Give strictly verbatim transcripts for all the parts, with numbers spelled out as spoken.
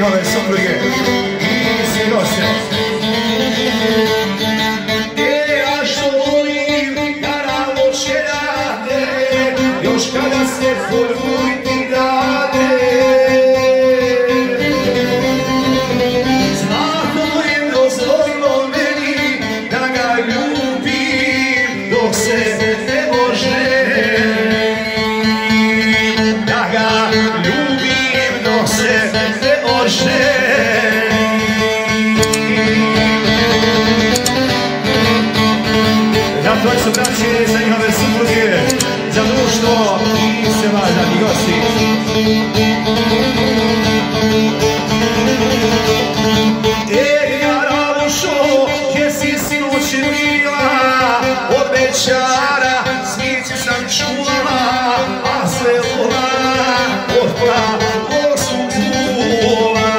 njihove supruge i svjedoče. E, a što volim naravno čerate, još kada se formuiti dade. Zlato je dozvolilo meni da ga ljubim dok se ne može. Da ga ljubim dok se ne može. Ja to su braće za njihove supruge, za društvo i sve važni gosti. E, Jaravušo, gdje si sinoć bila, od večara sviće sam čula, a sve vola od plavog sunzula,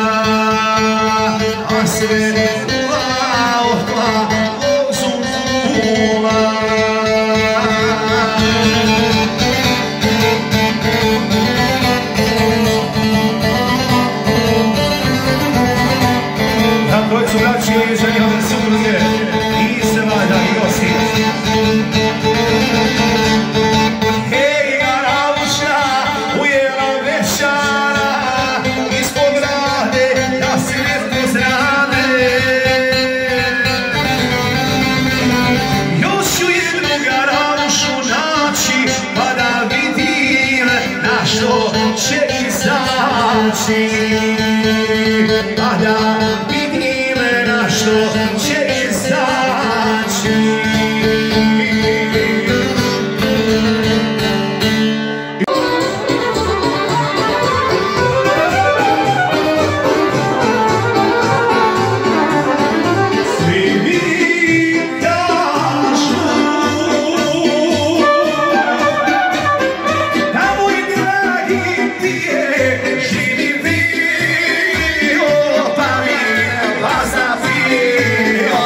a sve vola od plavog sunzula. Na trojcu braći za njihove supruge i sve valjani gosti. Hej, Jaravuša, ujela večara, ispod grade, da se ne pozdrave. Još ću jednu Jaravušu naći, pa da vidim na što će izaći. Pa da vidim na što će izaći. Svi mi kažu da moj dragi ti je živi bio, pa mi vas zapio.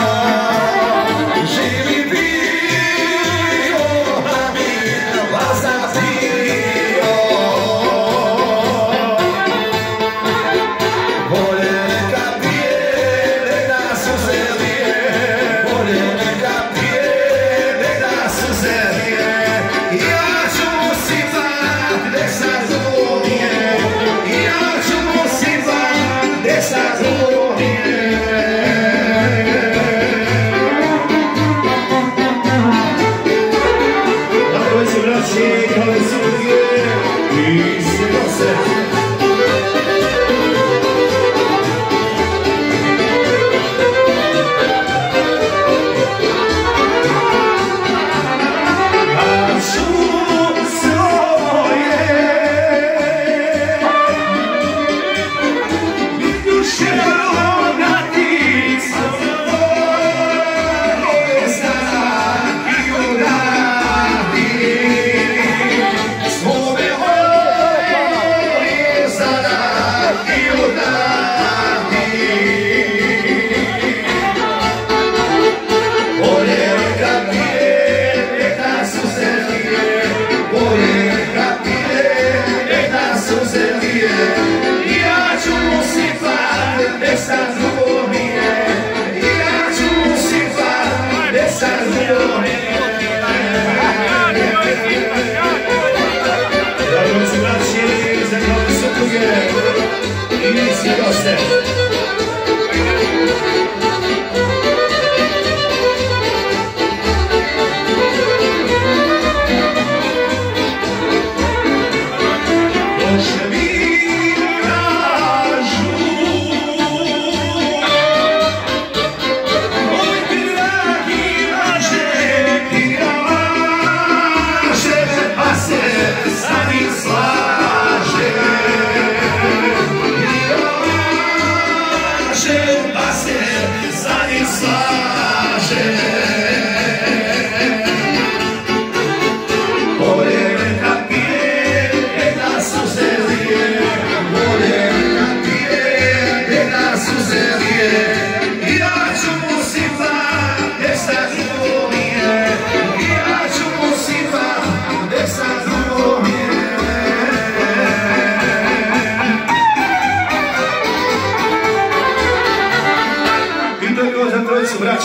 Živi bio, pa mi vas zapio. Bolje neka pije, neka suze lije. Bolje neka pije, neka suze lije. Ja ću mu sipat, nek sad zvodije. Ja ću mu sipat, nek sad zvodije. Na trojcu braći, kao i supruge i svjedoce. A čuo svoje, duše ronati svoje znak i uradi. Svome ove znak i uradi. Bolje neka pije, neka suze lije. Bolje neka pije, neka suze lije. Ja ću mu sipat, nek sad zvodije. Ja ću mu sipat, nek sad zvodije. Na trojcu braći za njihove supruge i svjedoce. Došle mi kažu, moj ti dragi laže, ti ga laže, a se sa njim slaže. Ti ga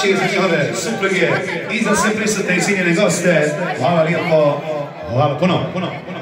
naše i za njihove supruge i za sve prisutne i cijenjene goste. Hvala lijepo, hvala puno, puno, puno.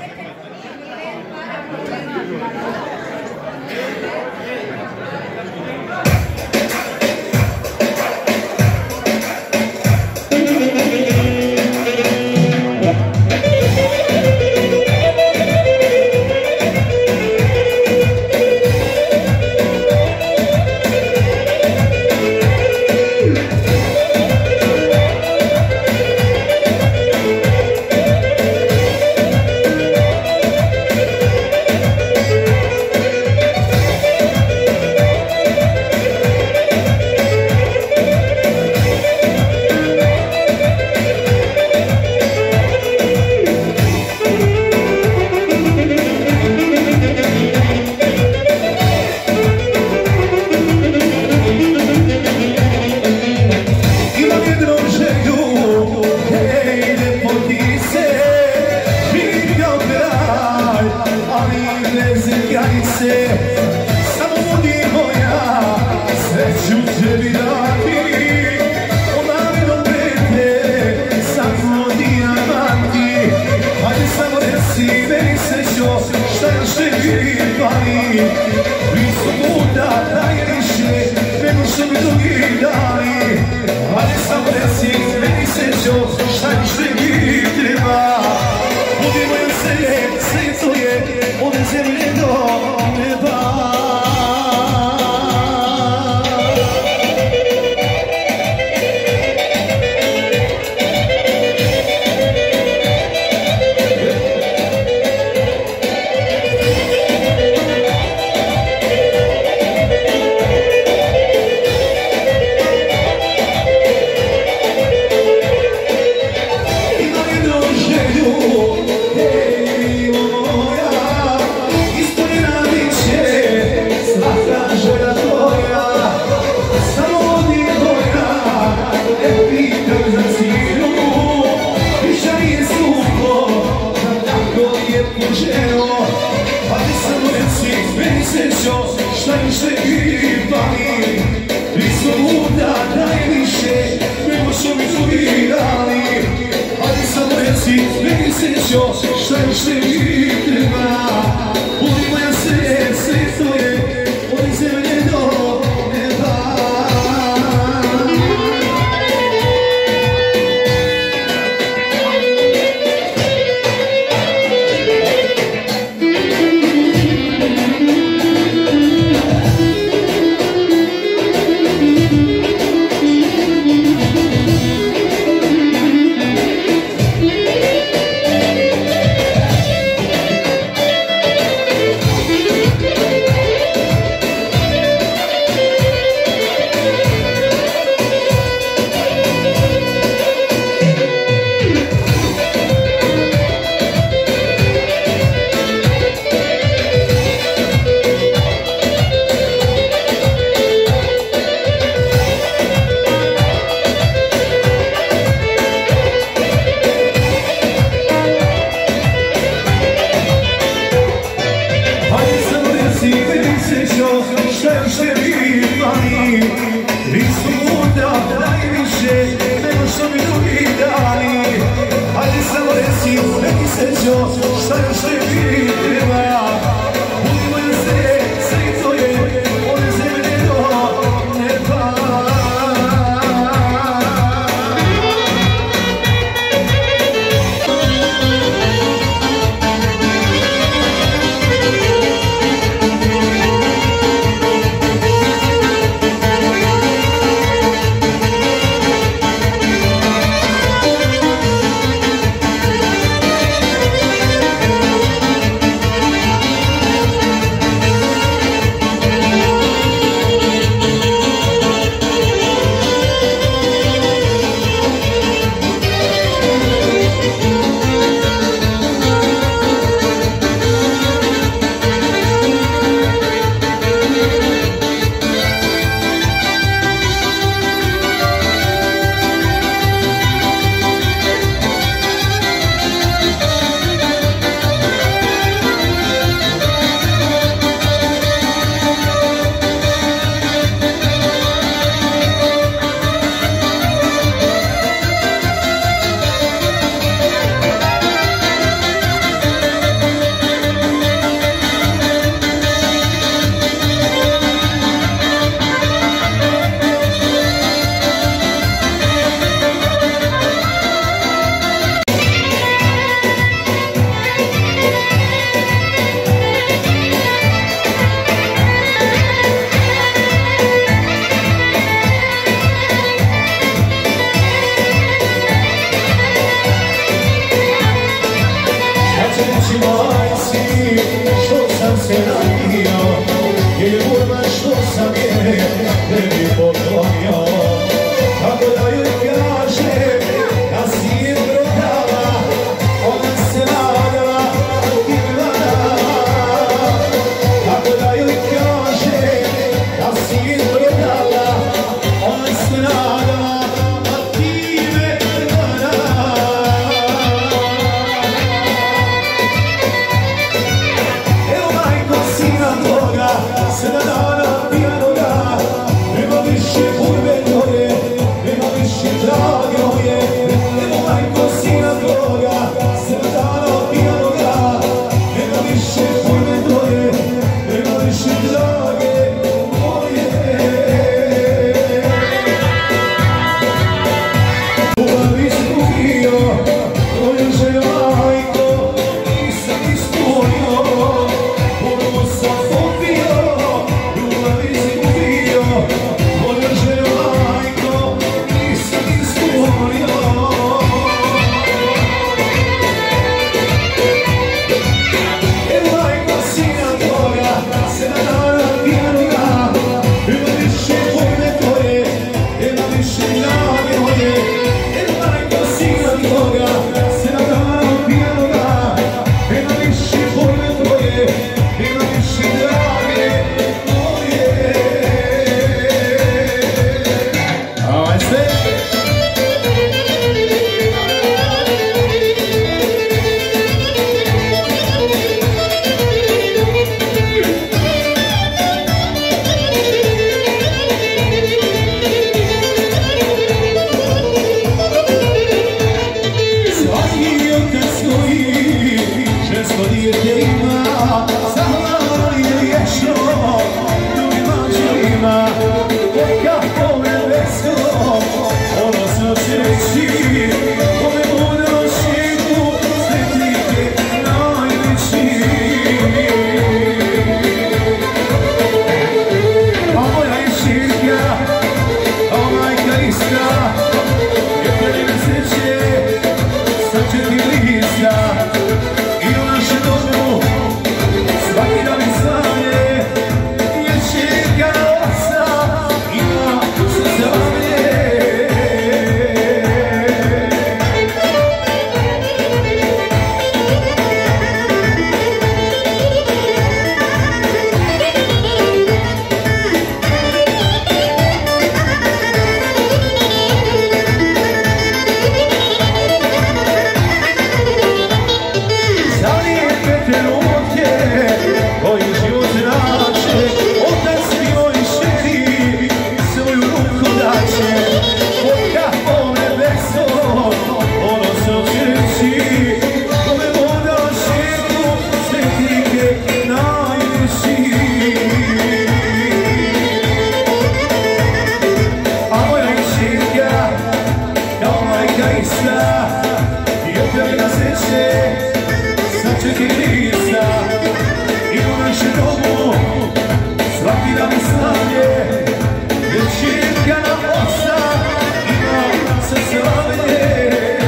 lista, io ti la sesce, sačeki lista, i u našem domu, svaki dan slavlje, jer širka nam osta, ima se slavlje.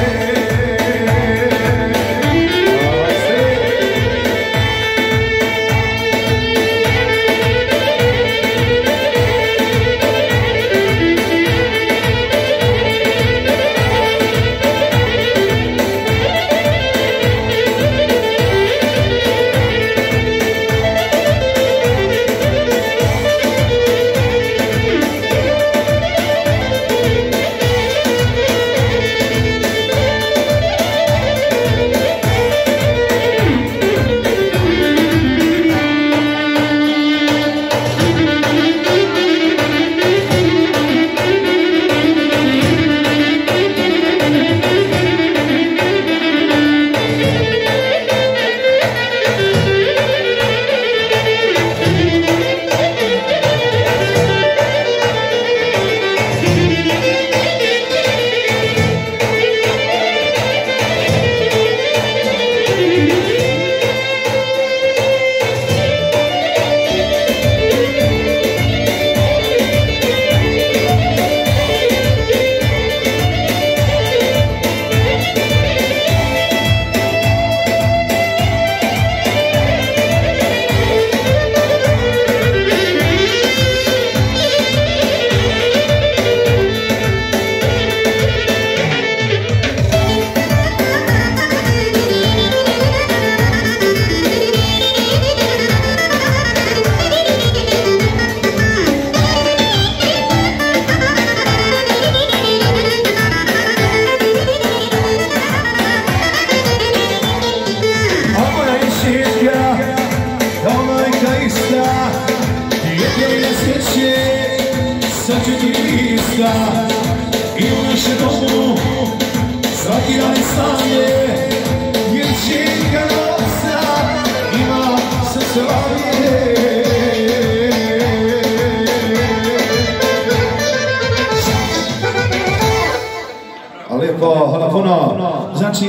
Hvala puno. Znači,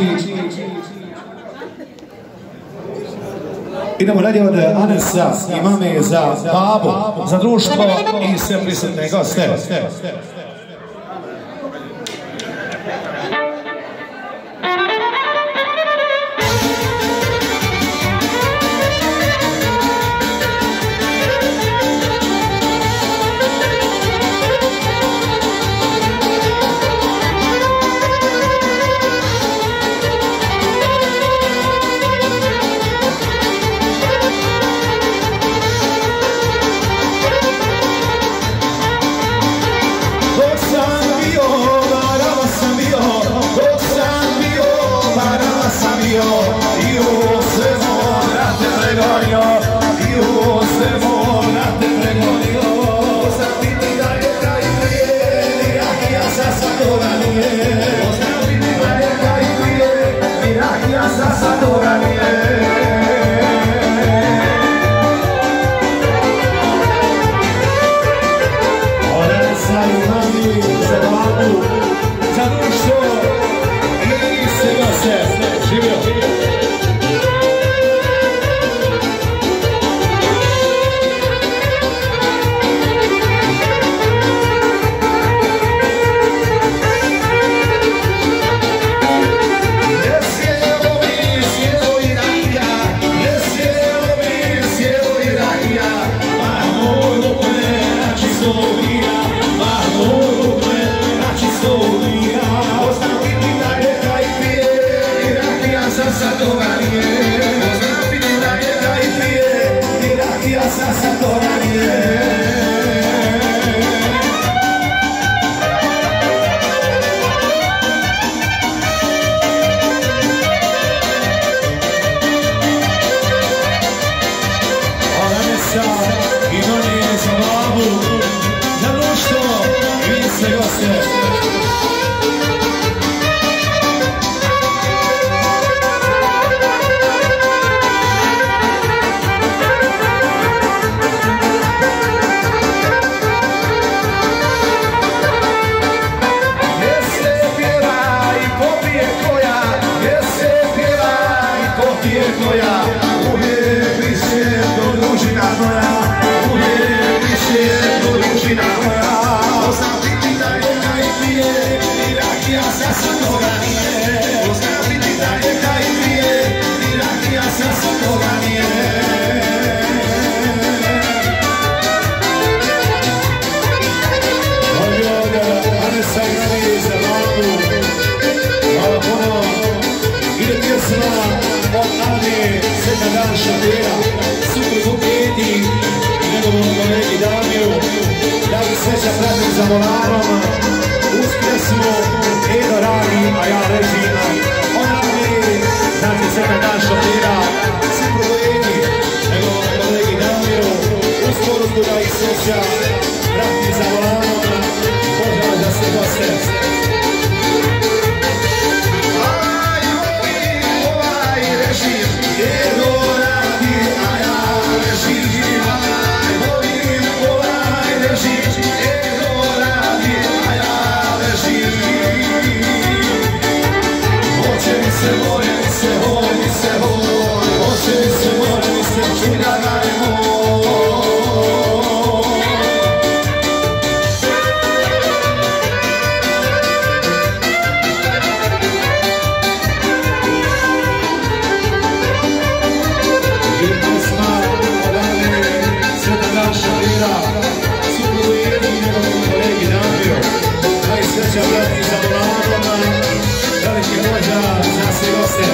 idemo dalje od Anesa i mame za babu, za društvo i sve prisutne goste. Zavolanu. Hvala puno. Ide pjesma od Ane Sveta Dan Šapira, suprugu Edi i njegovom kolegi Damiru. Da li sreća pratim za volanom, uz pjesmu Edo radi, a ja režim. Od Ane, znači Sveta Dan Šapira, suprugu Edi, njegovom kolegi Damiru, uz poruku da ih sreća pratim za volanom. Pozdrav za sve goste. Edo radi, a ja režim. Volim ovaj režim. Edo radi, a ja režim. Hoće mi se, more mi se, hoj mi se, hoj. Hoće mi se, more mi se, čuda da je moj. Sreća vrati za volanom, veliki vođa za sve goste.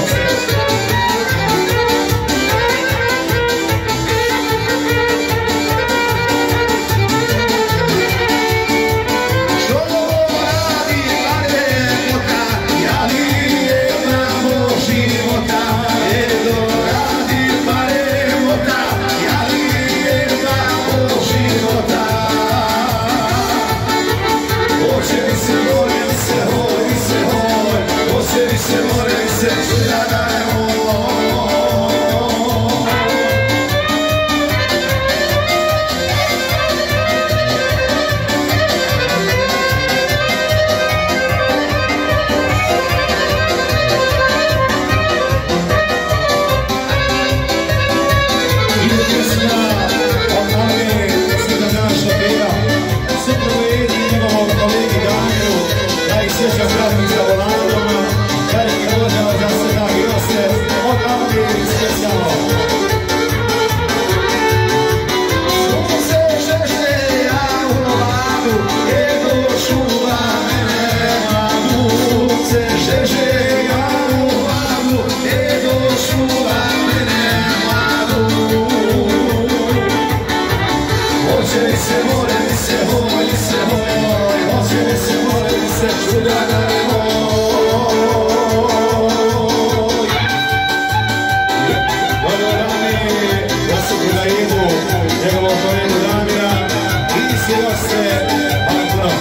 Što radi Maremota, ja li imamo života. Edo radi Maremota, ja li imamo života. Hoće mi se, more mi se, hoj mi se, hoj. Hoće mi se, more mi se, čuda da je moj. Ide pjesma od Ane Sveta Dan Šapira, suprugu Edi i njegovom kolegi Damiru, da ih sjeća pratim za volanom, veliki vođa za sve dragi goste, od Ane specijalno. Suku se žeže ja u Novadu, Edo čuva mene mladu. Se žeže ja u Novadu, Edo čuva mene mladu. Hoće mi se, more mi se, hoj mi se, hoj. Hoće mi se, more mi se, čuda da je moj. Dobro dame, da su bila Edu, njegovom kolegu Damira i svi goste, hvala puno.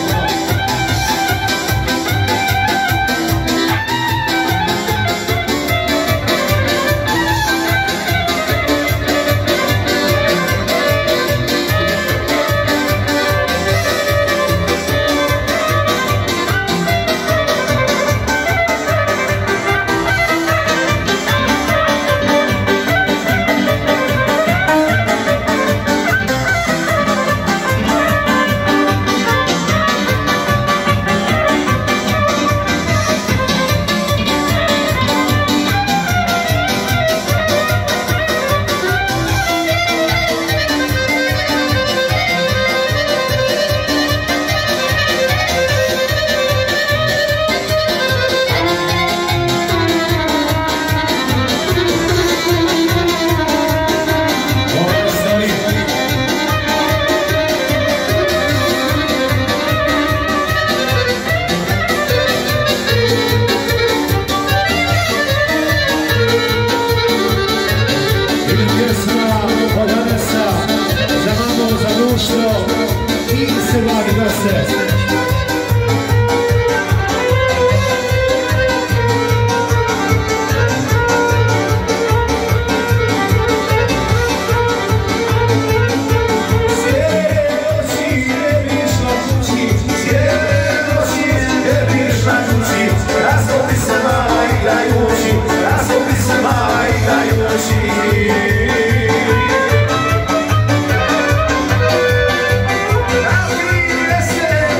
Yes,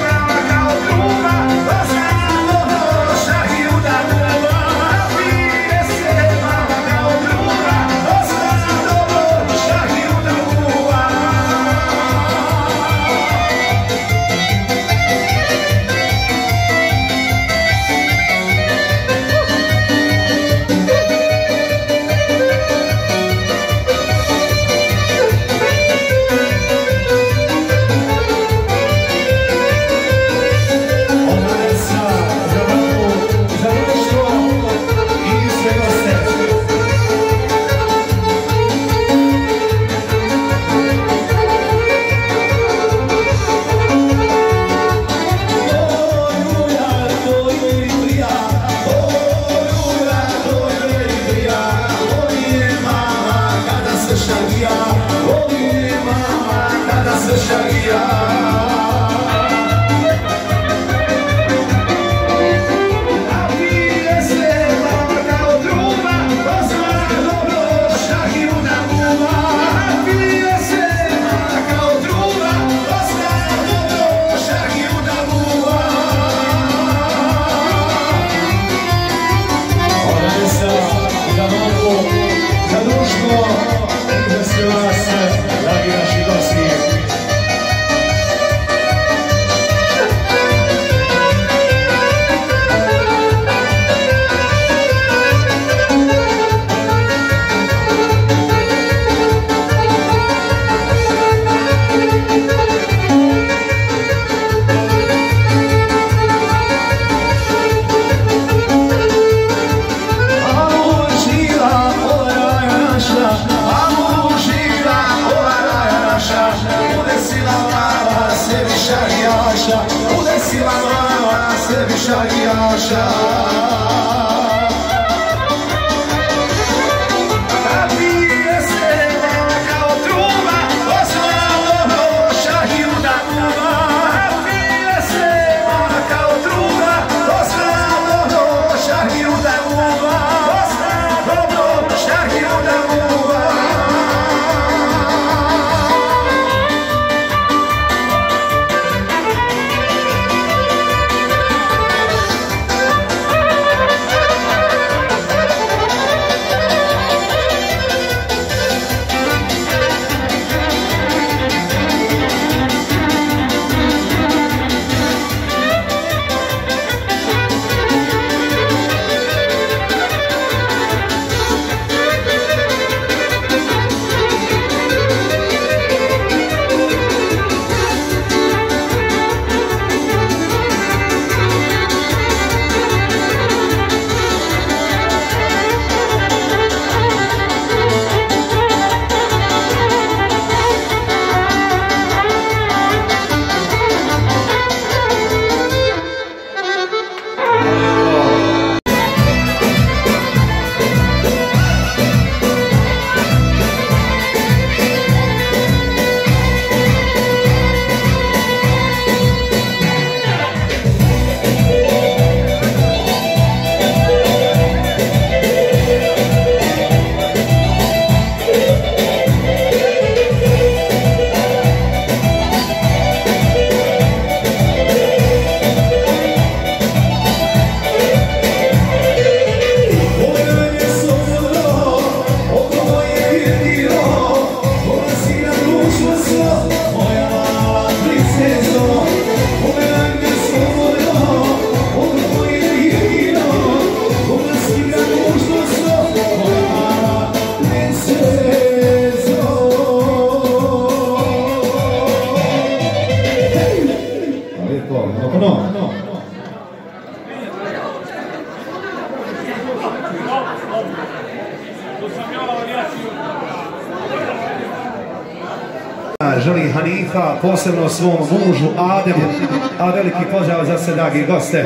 Želi Hanifa, posebno svom mužu Ademu, a veliki pozdrav za sve dragi goste.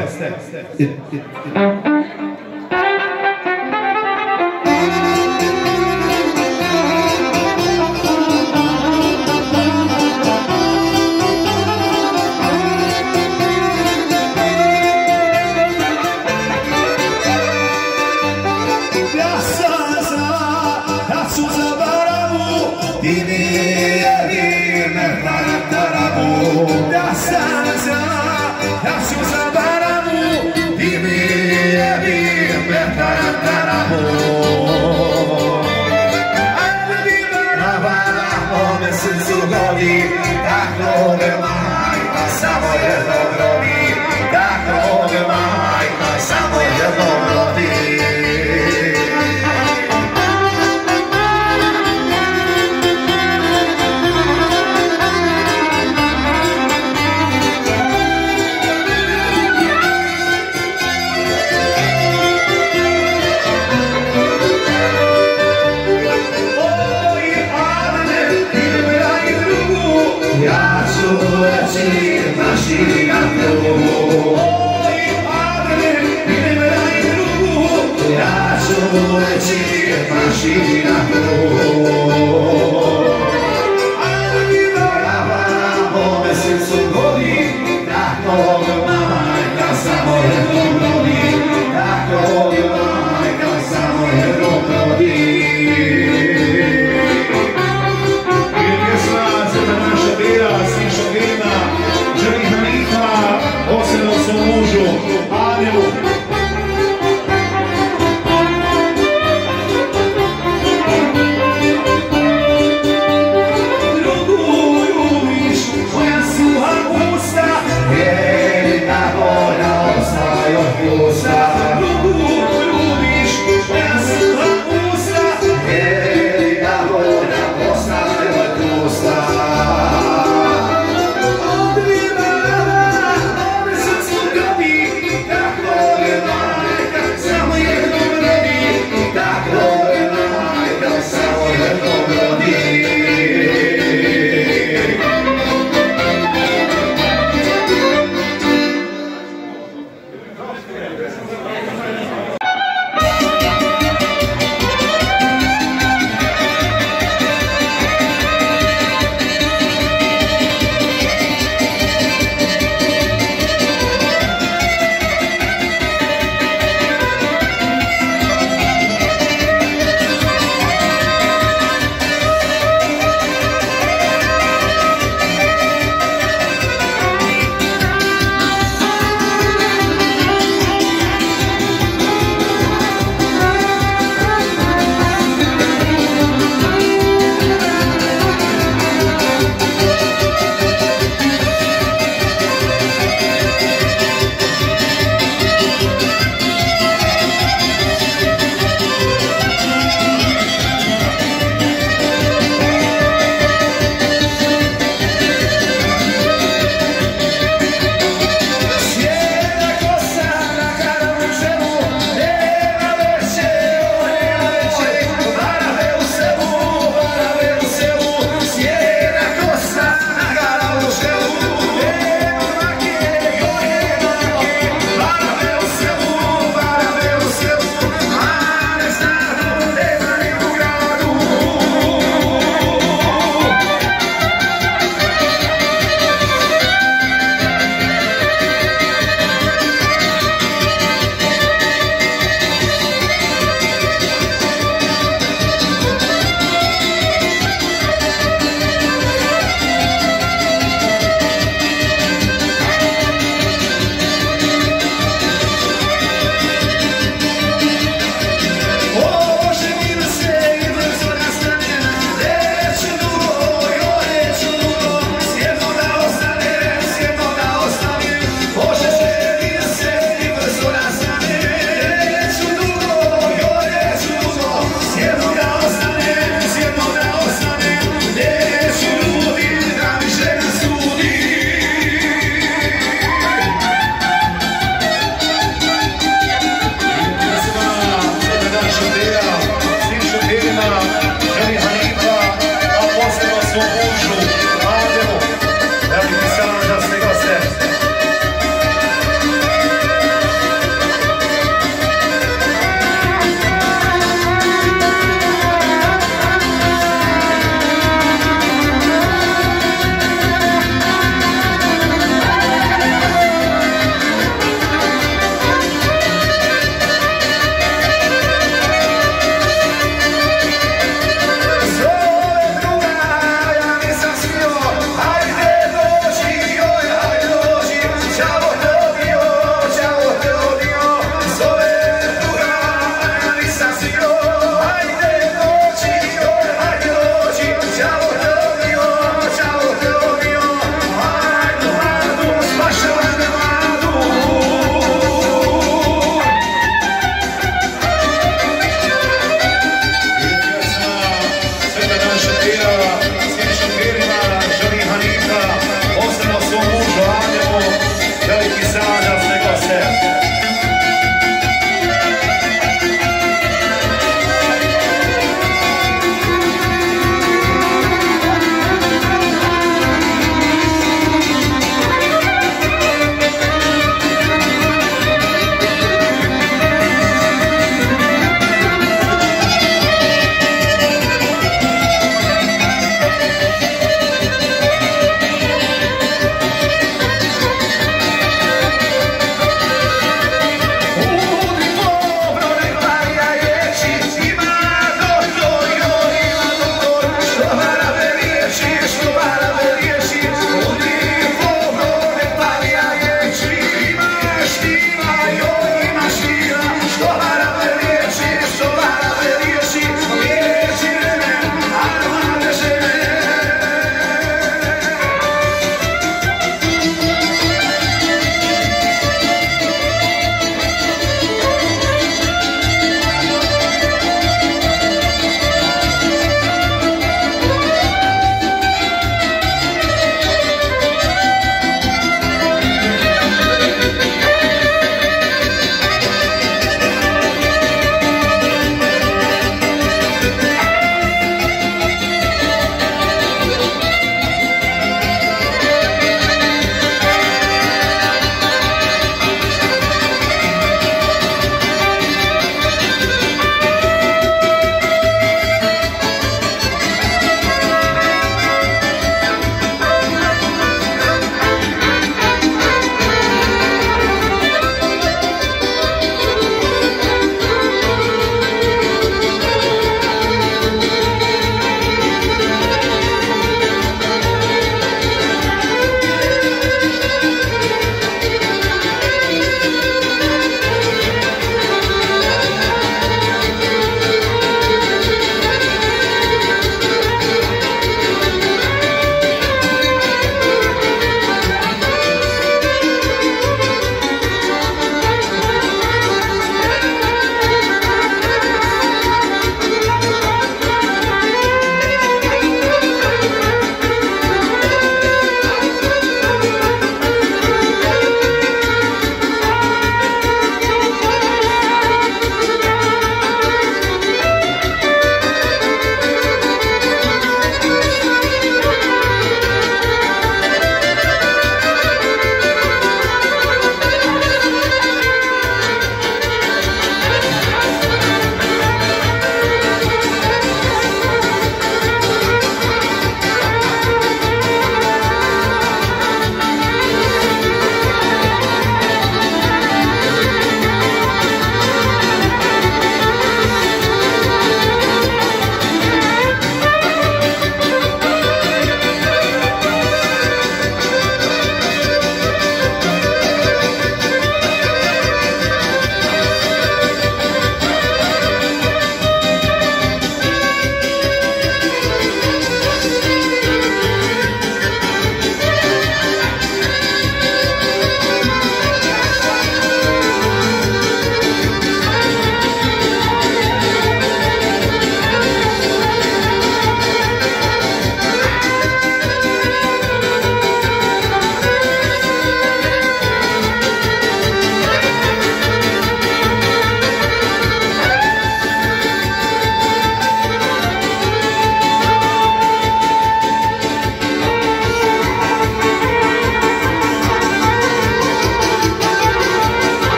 Samo jedno grobi, tako me majka, samo jedno grobi. Ja ću reći naši na drugu. Oj, Adne, idem raj drugu. Ja ću reći naši na drugu. Adne, rava po mesecu godi, tako me majka samo jednom rodi, tako me majka samo jednom rodi. Želi Hanifa, posebno svom mužu Ademu. Drugu ljubiš, moja suha usta, jedina volja ostaje od pusta. Drugu ljubiš, moja suha usta, jedina volja ostaje od pusta.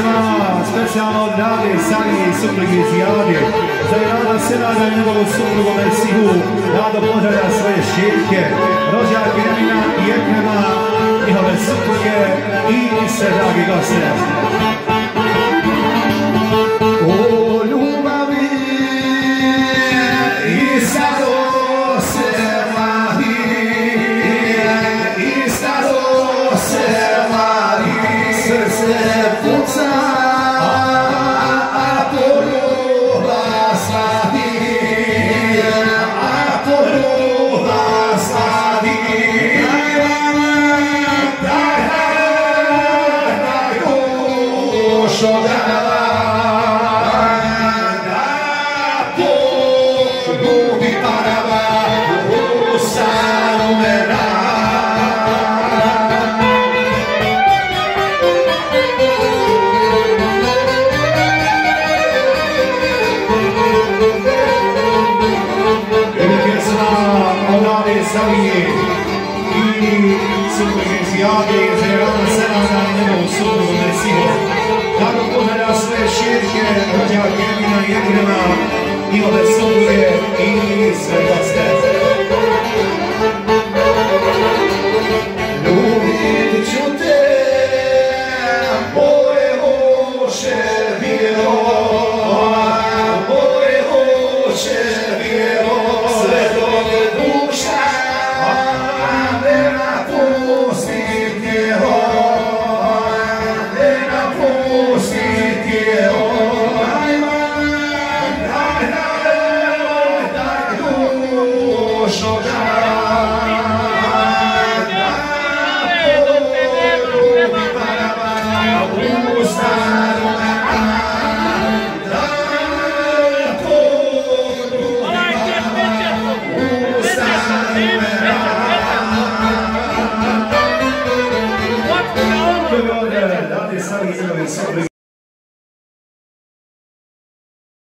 pjesma specijalno od Rade, Sanje i supruge Zijade. Za Rada Senada i njegovu suprugu Mesihu, Rado pozdravlja svoje širke, rođake Emina i Ekrema, njihove supruge i sve dragi goste. O ljubavi i staro se mladi, i staro se mladi, srce puca, a poljuba sladi, a poljuba sladi. Daj, daj, daj, dušo da Savije i supruge Zijade i za Rada Senada i njegovu suprugu Mesihu. Tako pozdravlja sve širke, rođake Emina i Ekrema, njihove supruge i sve goste. Ljubit ću te, moje oče bilo, moje oče bilo, sve do duša. Date Sanje i njegovi supruge.